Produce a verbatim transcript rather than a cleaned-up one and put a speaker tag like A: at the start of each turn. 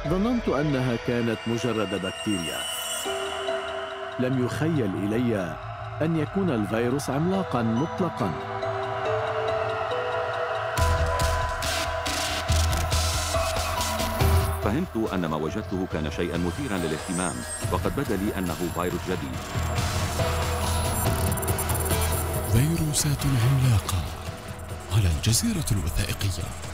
A: ظننت أنها كانت مجرد بكتيريا. لم يخيل إلي أن يكون الفيروس عملاقاً مطلقاً.
B: فهمت أن ما وجدته كان شيئاً مثيراً للاهتمام، وقد بدا لي أنه فيروس جديد.
C: فيروسات عملاقة على الجزيرة الوثائقية.